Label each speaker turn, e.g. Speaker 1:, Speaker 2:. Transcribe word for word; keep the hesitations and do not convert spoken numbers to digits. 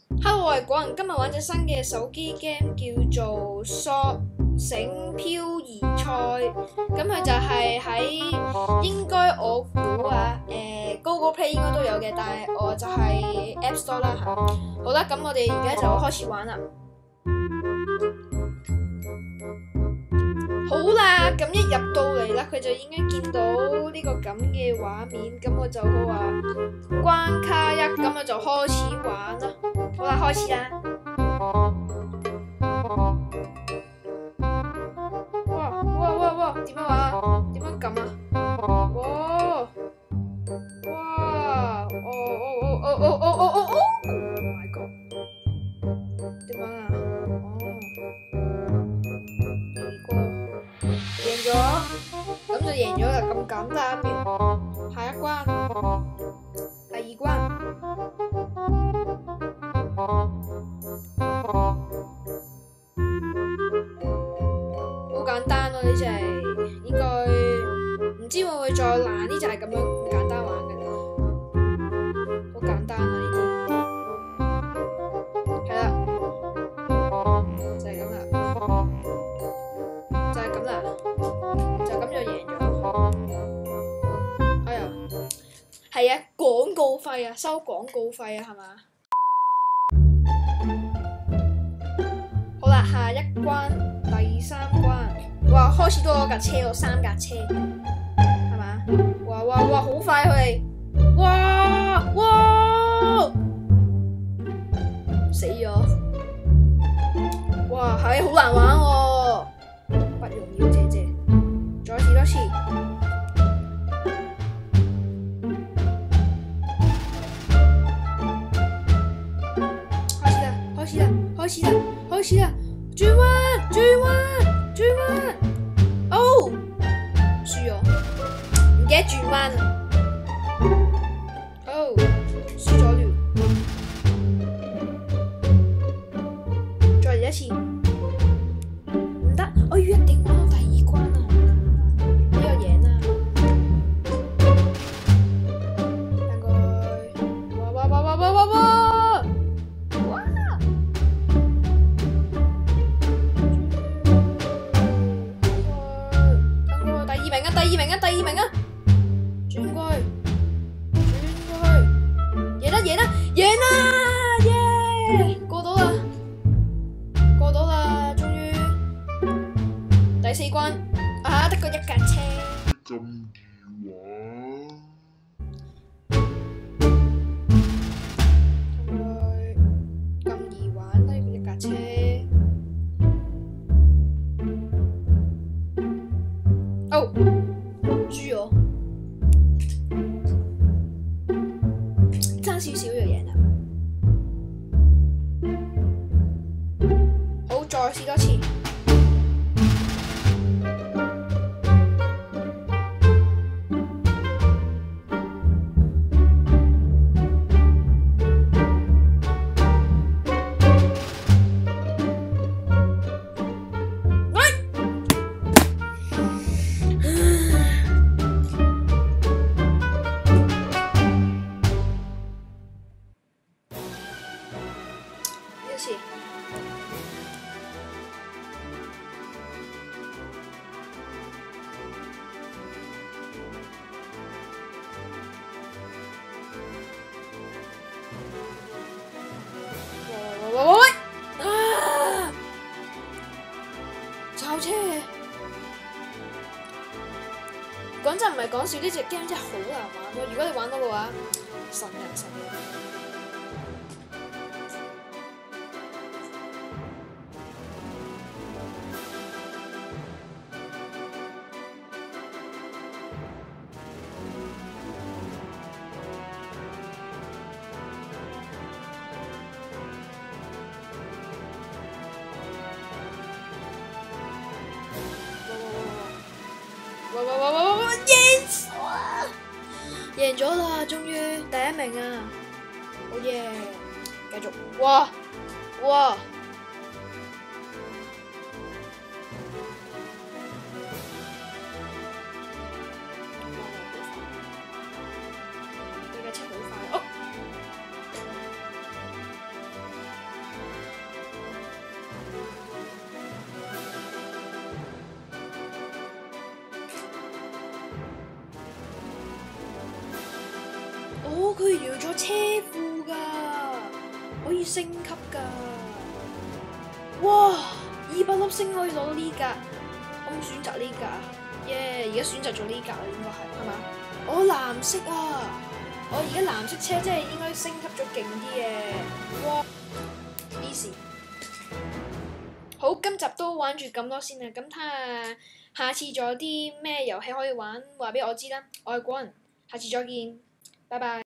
Speaker 1: Hello，我係果人，今日玩隻新嘅手機 game 叫做索繩漂移賽，咁佢就係喺應該我估啊，誒 Google Play 應該都有嘅，但係我就係 App Store 啦嚇。好啦，咁我哋而家就開始玩啦。好啦，咁一入到嚟啦，佢就應該見到呢個咁嘅畫面，咁我就好話關卡一，咁我就開始玩啦。好啦，開始啦！哇哇哇哇，點樣玩啊？點樣撳啊？哇哇！哦哦哦哦哦哦哦哦 ！Oh my god！ 點玩啊？贏咗，咁就贏咗啦，咁簡單嘅。下一關，第二關，好簡單咯，呢隻應該唔知會唔會再難，呢就係咁樣咁簡單玩嘅啦，好簡單啊呢啲，係啦，就係咁啦，就係咁啦。就咁就贏咗，哎呀，係啊，廣告費啊，收廣告費啊，係嘛？好啦，下一關，第三關，哇，開始多咗架車喎，三架車，係嘛？哇哇哇，好快佢哋，哇哇，死咗，哇，係好難玩喎，不容易姐姐。再試多次，開始啦！開始啦！開始啦！開始啦！轉彎！轉彎！轉彎！哦，輸咗，唔記得轉彎啊！哦，輸咗了，再嚟一次，唔得，我要一定玩到第二關啊！第二名啊！第二名啊！轉過去，轉過去，贏啦！贏啦！贏啦！耶！過到啦，過到啦，終於第四關啊！得個一架車。咁易玩？咁易玩呢？一架車。哦。輸咗，爭少少就贏啦。好，再試多次。喂喂喂喂！啊！炒車！講真唔係講笑，呢隻 game 真係好難玩咯。如果你玩到嘅話，神人神人。哇哇哇哇哇 ！Yes！ 贏咗啦，終於第一名啊！好耶！繼續，哇哇！呢架車好快哦！ 哦，佢搖咗車庫㗎，可以升級㗎。哇！二百粒星可以攞到呢格，我唔選擇呢格。耶！而家選擇咗呢格啦，應該係係嘛？我藍色啊！我而家藍色車即係應該升級咗勁啲嘅。哇 ！easy。好，今集都玩住咁多先啦。咁睇下下次仲有啲咩遊戲可以玩，話俾我知啦。我係果仁，下次再見，拜拜。